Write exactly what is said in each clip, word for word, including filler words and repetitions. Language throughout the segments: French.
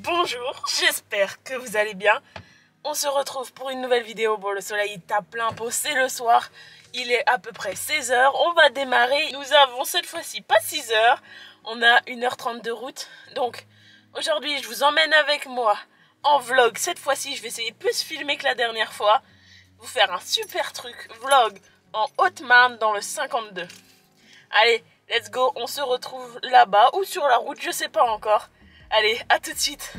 bonjour, j'espère que vous allez bien. On se retrouve pour une nouvelle vidéo. Bon, le soleil tape plein pot, c'est le soir. Il est à peu près seize heures, on va démarrer. Nous avons cette fois-ci pas six heures, on a une heure trente de route. Donc aujourd'hui je vous emmène avec moi en vlog. Cette fois-ci je vais essayer de plus filmer que la dernière fois. Vous faire un super truc vlog en Haute-Marne dans le cinquante-deux. Allez, let's go, on se retrouve là-bas ou sur la route, je sais pas encore. Allez, à tout de suite.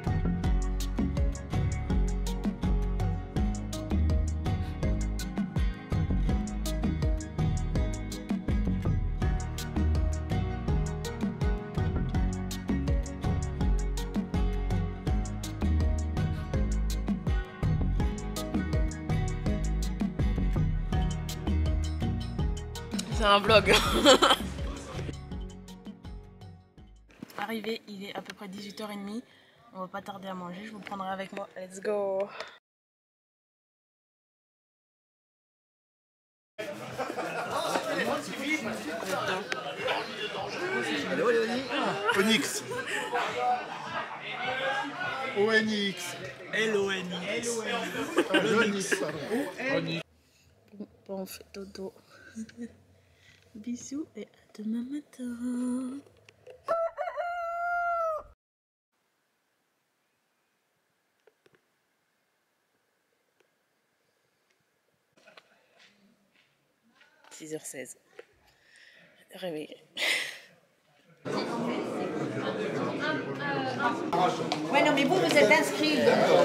C'est un vlog. Arrivé, il est à peu près dix-huit heures trente. On va pas tarder à manger, je vous prendrai avec moi. Let's go. Allô Léonie. Onyx. O N X. L O N X. Onyx. Bon, on fait dodo. Bisous et à demain matin. six heures seize. Réveillé. Ouais, non, mais vous, vous êtes inscrits.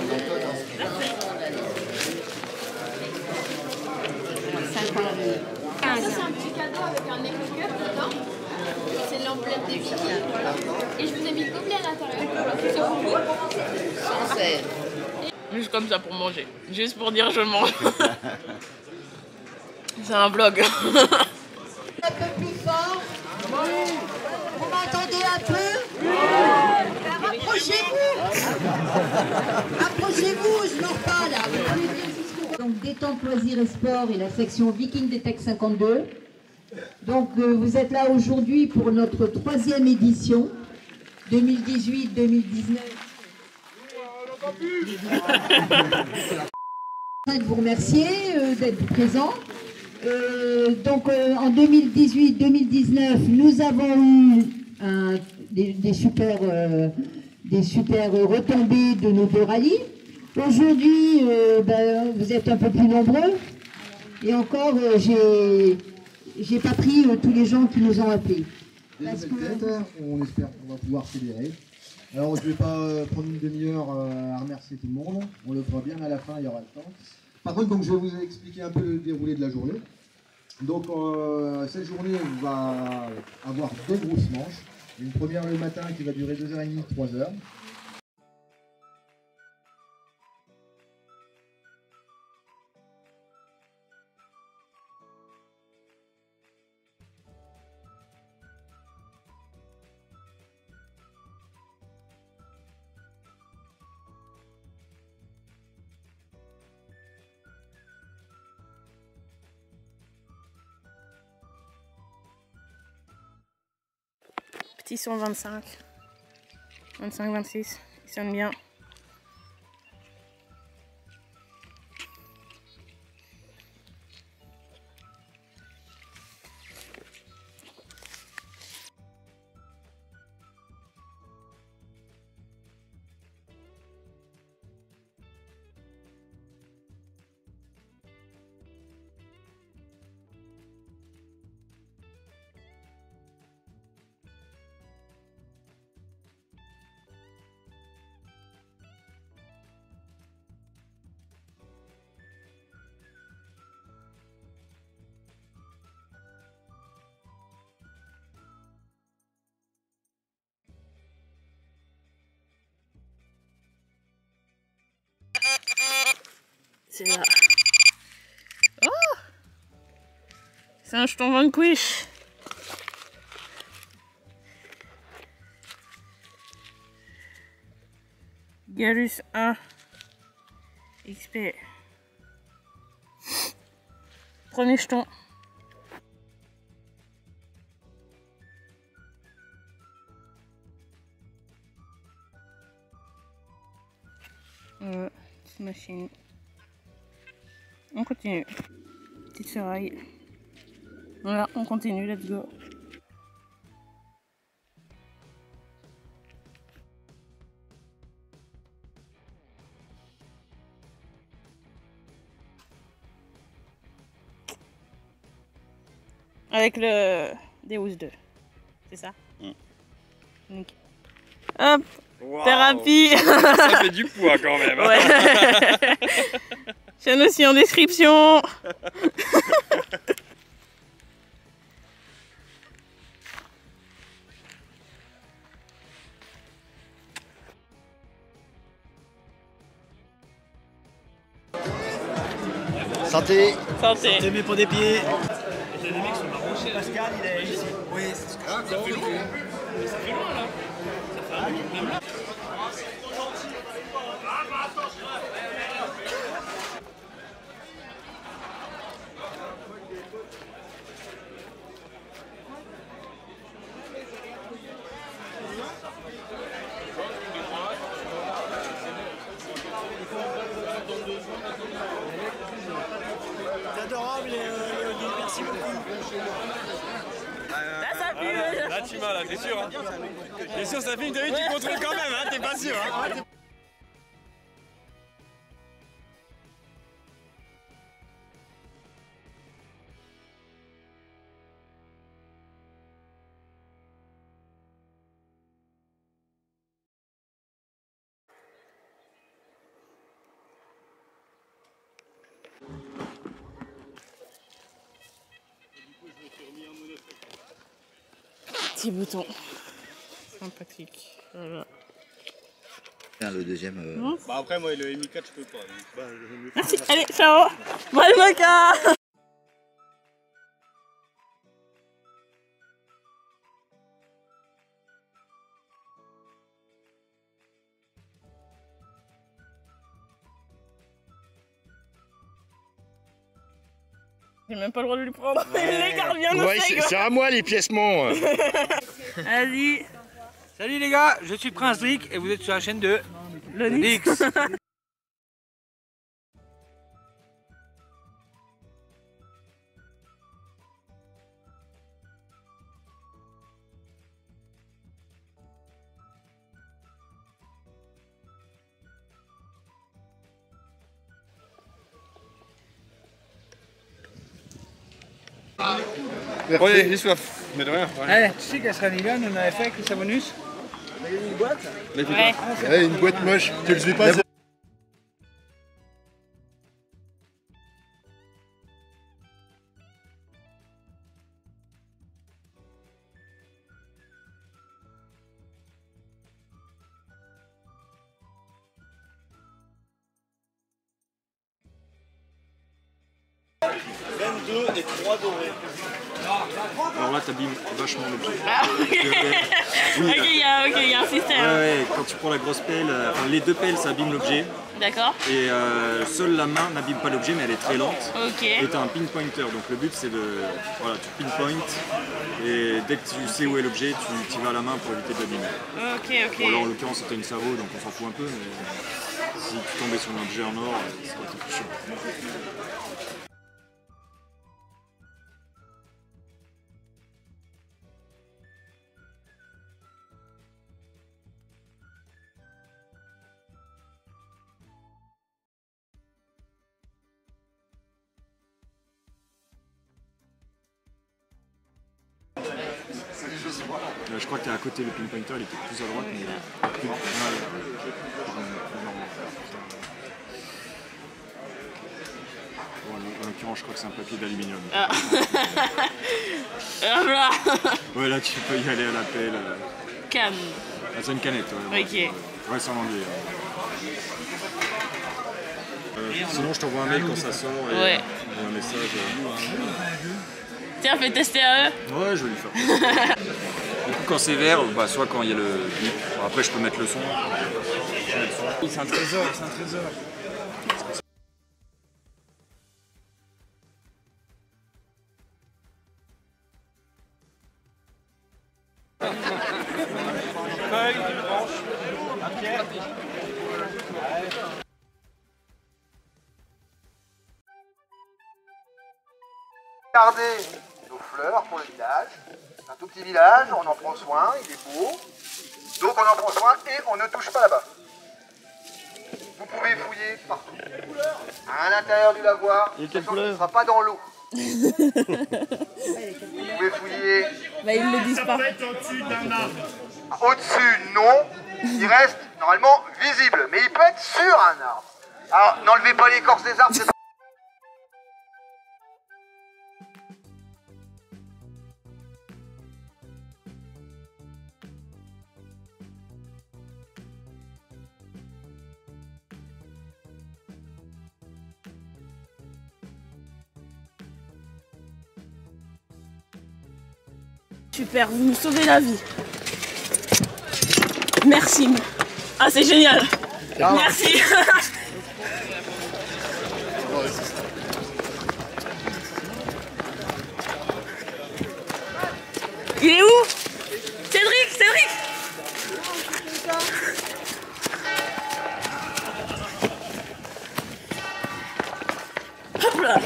Ça, c'est un petit cadeau avec un éco-cup dedans. C'est l'emblème des Vikings. Voilà. Et je vous ai mis le gobelet à l'intérieur. C'est pour vous. Juste comme ça pour manger. Juste pour dire je mange. C'est un vlog. Un peu plus fort. Vous m'entendez un peu? Approchez-vous. Approchez-vous, je n'en pas là. Donc détente loisirs et sport et la section Viking des Tech cinquante-deux. Donc euh, vous êtes là aujourd'hui pour notre troisième édition deux mille dix-huit deux mille dix-neuf. Je voudrais vous remercier euh, d'être présent. Euh, donc euh, en deux mille dix-huit deux mille dix-neuf, nous avons eu un, des, des super, euh, des super retombées de nos deux rallyes. Aujourd'hui, euh, ben, vous êtes un peu plus nombreux. Et encore, euh, j'ai j'ai pas pris euh, tous les gens qui nous ont appelés. Parce que... On espère qu'on va pouvoir fédérer. Alors je ne vais pas euh, prendre une demi-heure euh, à remercier tout le monde. On le fera bien à la fin, il y aura le temps. Par contre, donc, je vais vous expliquer un peu le déroulé de la journée. Donc euh, cette journée, on va avoir deux grosses manches. Une première le matin qui va durer deux heures trente, trois heures. Petit son vingt-cinq. vingt-cinq vingt-six. Il sonne bien. C'est là. Oh! C'est un jeton Vanquish. Garus un X P. Premier jeton. Petite machine. On continue. Petite ferraille. Voilà, on continue, let's go. Avec le Deus deux, c'est ça? Mm. Nickel. Hop, wow. Thérapie. Ça fait du poids quand même. Ouais. Chaîne aussi en description. Santé. Santé. Santé, mais pour des pieds. Les mecs sont pas branchés. Pascal, il est ici. Oui, c'est ce que ça fait loin. Mais ça fait loin là. Ça fait un bout, même là. C'est adorable, Léonie, merci beaucoup. Là, ça pue. Là, là tu m'as, là, t'es sûr, hein? T'es sûr, ça filme, t'as vu, tu contrôles quand même, hein? T'es pas sûr, hein? Petit bouton. Sympathique. Voilà. Le deuxième. Euh... Mmh. Bah après, moi, le M I quatre, je peux pas. Bah, merci, allez, ciao. Bon, le mocha. J'ai même pas le droit de lui prendre. Ouais. Les garde bien nos ouais, c'est à moi les piècements. Vas-y. Salut les gars, je suis Prince Drick et vous êtes sur la chaîne de Le Nix. Ouais, j'ai soif. Mais de rien. Ouais. Allez, tu sais qu'à Sranigan, on avait fait avec le Savonus. On a gagné une boîte. Ouais. Ouais, une boîte moche. Tu le sais pas. vingt-deux et trois dorés. Alors là, t'abîmes vachement l'objet. Ah, ok. Oui, Ok, il y, a- ok, y a un système. ouais, ouais, quand tu prends la grosse pelle, euh, enfin, les deux pelles, ça abîme l'objet. D'accord. Et euh, seule la main n'abîme pas l'objet, mais elle est très lente. Ok. Et t'as un pinpointer, donc le but c'est de. Voilà, tu pinpoint. Et dès que tu sais où est l'objet, tu y vas à la main pour éviter de l'abîmer. Ok, ok. Bon, là en l'occurrence c'était une cerveau, donc on s'en fout un peu, mais si tu tombais sur un objet en or, ça aurait été plus chiant. Euh, je crois que t'es à côté, le pinpointer il était plus à droite, mais plus mal. Bon, en l'occurrence, je crois que c'est un papier d'aluminium. Ah. Ah, voilà. Ouais, là tu peux y aller à la pelle. euh. Canne. Ah, c'est une canette, ouais. Ok. Ouais, c'est en anglais. Euh, sinon, je t'envoie un mail quand ça sort et Ouais. euh, un message. Euh... Tiens, fais tester à eux. Ouais, je vais lui faire. Du coup, quand c'est vert, bah, soit quand il y a le bip. Bon, après, je peux mettre le son. C'est un trésor, c'est un trésor. Feuille, branche, un pierre. Regardez nos fleurs pour le village. C'est un tout petit village, on en prend soin, il est beau. Donc on en prend soin et on ne touche pas là-bas. Vous pouvez fouiller partout. À l'intérieur du lavoir, de toute façon, ce ne sera pas dans l'eau. Vous pouvez fouiller. Bah, ils ne le disent pas. Au-dessus d'un arbre. Au-dessus, non. Il reste normalement visible, mais il peut être sur un arbre. Alors, n'enlevez pas l'écorce des arbres, c'est pas... Super, vous me sauvez la vie. Merci. Ah, c'est génial. Ah. Merci. Il est où? Cédric, Cédric. Hop là.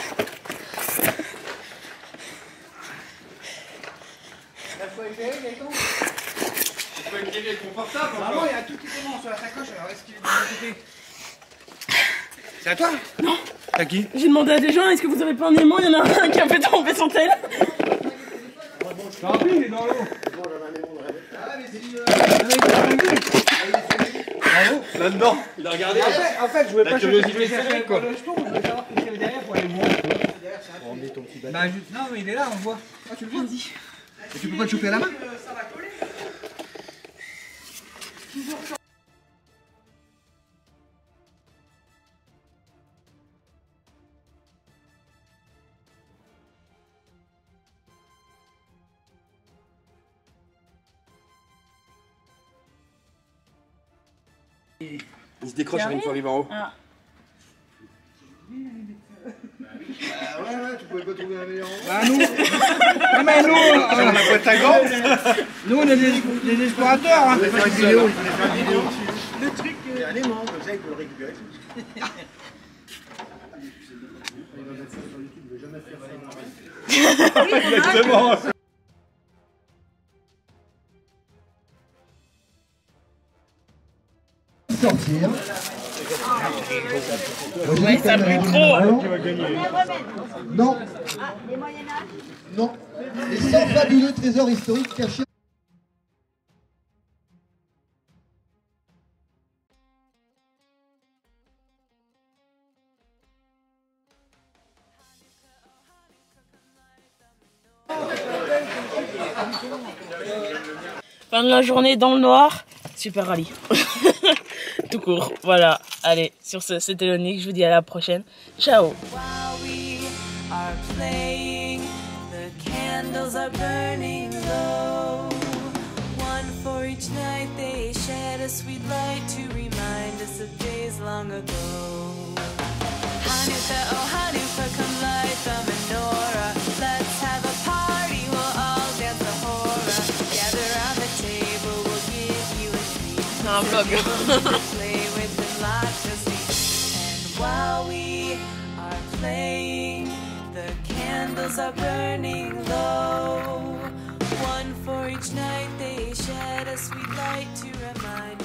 Il est confortable. Ah bon, il y a tout qui commence sur la sacoche, alors est-ce qu'il est bien occupé? C'est à toi? Non. À qui? J'ai demandé à des gens, est-ce que vous avez pas un aimant? Il y en a un qui a fait tomber son tel. Tant pis, il est dans l'eau. Ah, mais si... Bravo. Là-dedans. Il a regardé. En fait, en fait je voulais pas chercher chercher quoi. Le jeton, je voulais savoir ce qu'il y avait derrière pour aller voir. On met ton petit bâton. Bah, juste... Non, mais il est là, on le voit. Ah, tu le vois? Et tu peux pas le choper à la main? Ça va coller. Il se décroche une fois arrivé en haut. Ah. Ah ouais, ouais, tu pouvais pas trouver un meilleur endroit. Bah nous, non mais nous, euh, on a boîte à gants. Nous on est des, des explorateurs. Hein. Il fallait faire une vidéo, il fallait faire une vidéo. Le truc, il y a un aimant, comme ça il peut le récupérer. Il va mettre ça sur YouTube, il ne veut jamais faire ça. Exactement. Sortir. Ouais, ça brûle trop. Non. Non. Les cent fabuleux trésors historiques cachés. Fin de la journée dans le noir. Super rallye. Tout court. Voilà. Allez, sur ce, c'était Lonique. Je vous dis à la prochaine. Ciao. Un vlog. While we are playing, the candles are burning low. One for each night they shed a sweet light to remind